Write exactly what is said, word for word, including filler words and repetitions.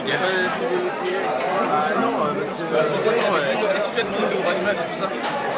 Il y a pas de... Ah non, parce que... Est-ce que tu as demandé de voir l'image et tout ça?